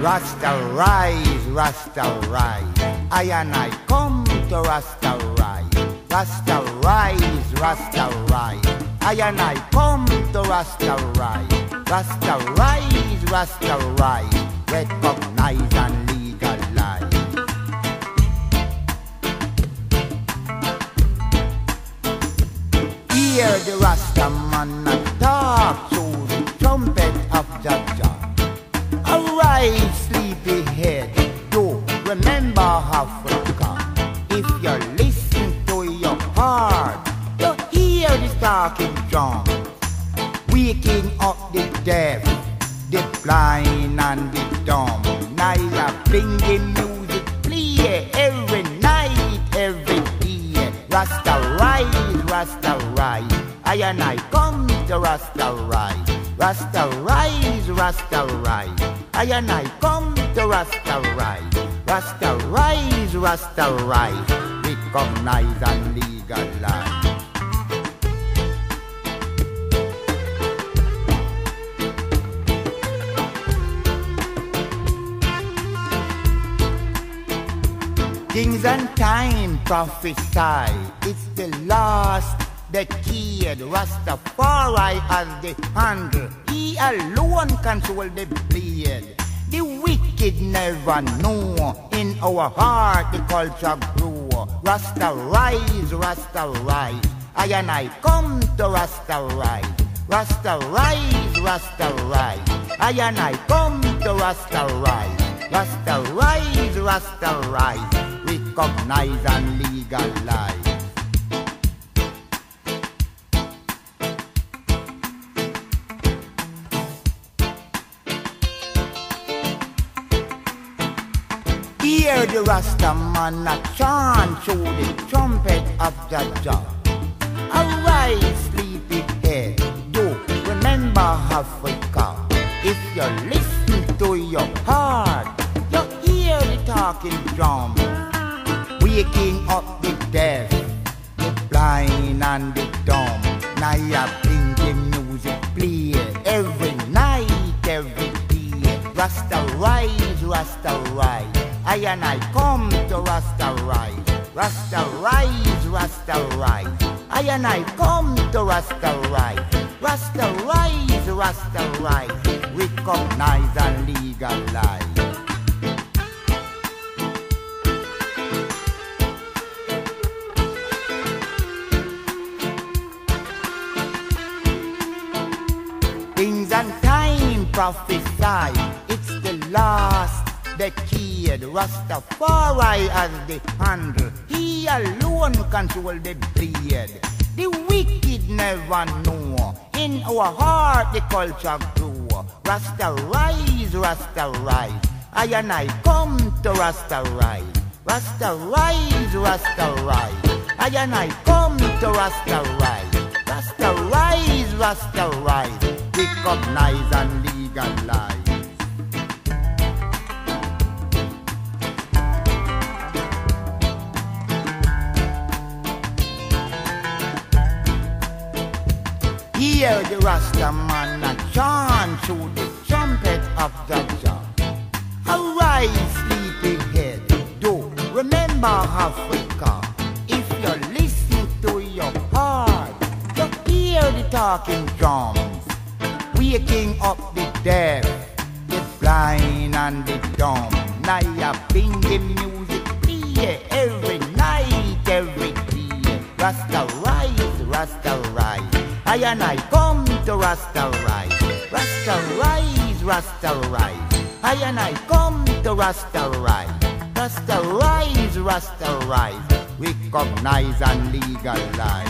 Rasta rise, Rasta rise. I and I come to Rasta rise. Rasta rise, Rasta rise. I and I come to Rasta rise. Rasta rise, Rasta rise. Recognize and legalize. Hear the Rasta man talk through the trumpet of Jah. Arise, sleepyhead, do remember Africa. If you listen to your heart, you hear the talking drum, waking up the deaf, the blind and the dumb. Now you're bringing music play every night, every day. Rasta rise, Rasta rise. I and I come to Rasta rise. Rasta rise, Rasta rise. I and I come to Rasta rise. Rasta rise, Rasta rise. Recognize and legalize. Things and time prophesy. It's the last decade. Rastafari has the handle. He alone control the blade. The wicked never know. In our heart the culture grew. Rasta rise, Rasta rise. I and I come to Rasta rise. Rasta rise, Rasta rise. I and I come to Rasta rise. Rasta rise, Rasta rise. Recognize and legalize. Hear the Rasta man a chant through the trumpet of Jah. Arise, sleepyhead, do remember Africa. If you listen to your heart, you hear the talking drum, waking up the deaf, the blind and the dumb. Now you bring the music play every night, every day. Rasta rise, Rasta rise. I and I come to Rasta rise. Rasta rise, Rasta rise. I and I come to Rasta rise. Rasta rise, Rasta rise. Recognize and legalize. Things and time prophesy. It's the last decade. Rastafari has the handle. He alone control the blade. The wicked never know. In our heart the culture grew. Rasta rise, Rasta rise. I and I come to Rasta rise. Rasta rise, Rasta rise. I and I come to Rasta rise. Rasta rise, Rasta rise. Recognize and legalize. Hear the Rasta man a chant through the trumpet of Jah. Arise, sleepyhead, do remember Africa. If you listen to your heart, you hear the talking drums, waking up the deaf, the blind and the dumb. Now you bring the music play every night, every day. Rasta rise, Rasta rise. I and I come to Rasta rise. Rasta rise, Rasta rise. I and I come to Rasta rise. Rasta rise, Rasta rise. Recognize and legalize.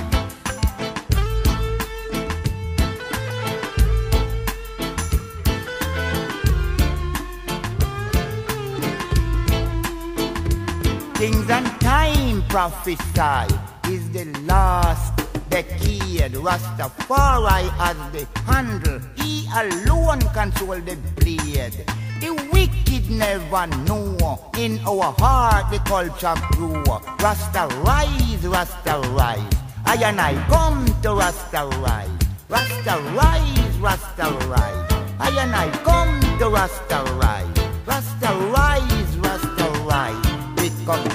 Things and time prophesy. Is the last decade. Rastafari has the handle. He alone control the blade. The wicked never know. In our heart the culture grew. Rasta rise, Rasta rise. I and I come to Rasta rise. Rasta rise, Rasta rise. I and I come to Rasta rise. Rasta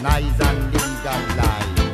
recognize and legalize.